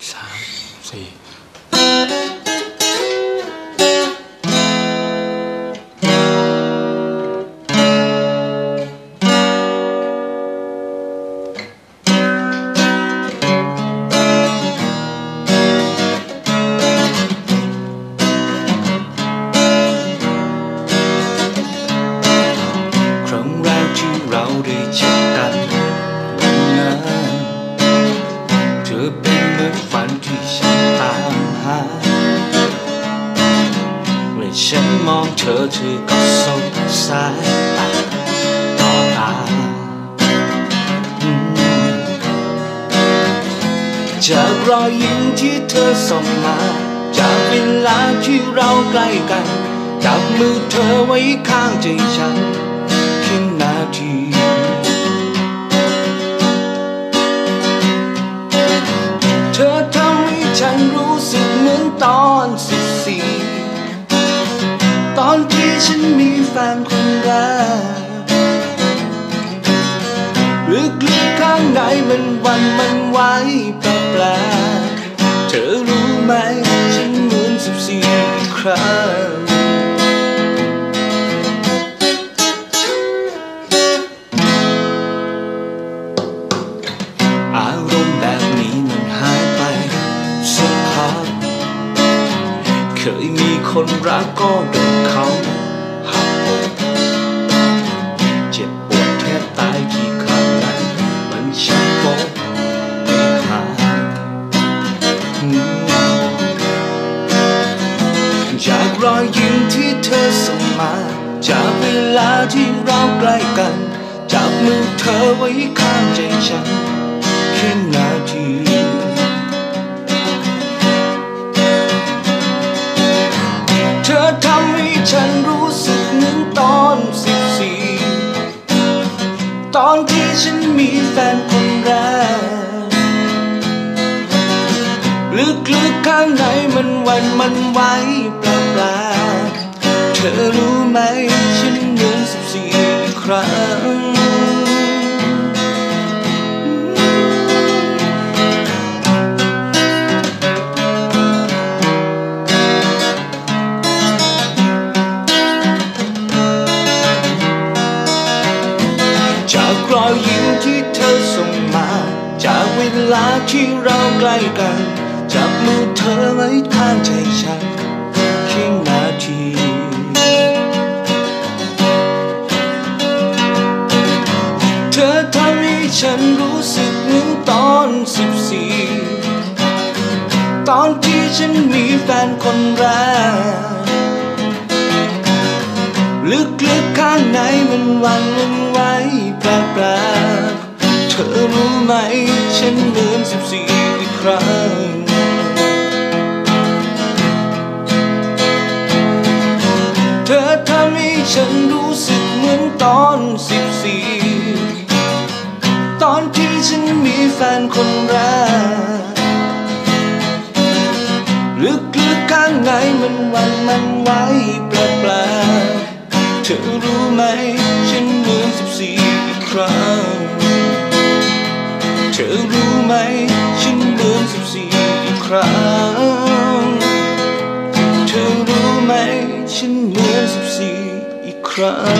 3 4 เราได้เจอกันวันนั้นเธอเป็นเหมือนฝันที่ฉันตามหาเมื่อฉันมองเธอก็สดใสต่อตาจากรอยยิ้มที่เธอส่งมาจากเวลาที่เราใกล้กันจับมือเธอไว้ข้างใจฉันนาทีเธอทำให้ฉันรู้สึกเหมือนตอน14ตอนที่ฉันมีแฟนคนแรกลึกๆข้างในมันวันมันไหวแปลกๆเธอรู้ไหมฉันเหมือน14ครั้งอารมณ์แบบนี้มันหายไปสักพักเคยมีคนรักก็โดนเขาหักอกเจ็บปวดแทบตายที่ข้างในมันช่างโกงไม่หายจากรอยยิ้มที่เธอส่งมาจากเวลาที่เราใกล้กันจับมือเธอไว้ข้างใจฉันนาทีเธอทำให้ฉันรู้สึกเหมือนตอน14ตอนที่ฉันมีแฟนคนแรกลึกๆข้างในมันวันมันไหวแปลกๆเธอรู้ไหมฉันเหมือน14ครั้งจากรอยยิ้มที่เธอส่งมาจากเวลาที่เราใกล้กันจับมือเธอไว้ข้างใจฉันเพียงนาทีเธอทำให้ฉันรู้สึกเหมือนตอน14ตอนที่ฉันมีแฟนคนแรกลึกๆข้างในมันวันมันไหวแปลกๆเธอรู้ไหมฉันเหมือน14ครั้งเธอทำให้ฉันรู้สึกเหมือนตอน14ตอนที่ฉันมีแฟนคนแรกลึกๆข้างในมันวันมันไหวแปลกๆเธอรู้ไหมฉันเหมือน14ครั้งเธอรู้ไหมฉันเหมือน14ครั้งเธอรู้ไหมฉันเหมือน14อีกครั้ง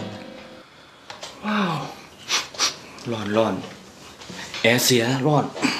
ว้าวร้อนแอร์เสียร้อน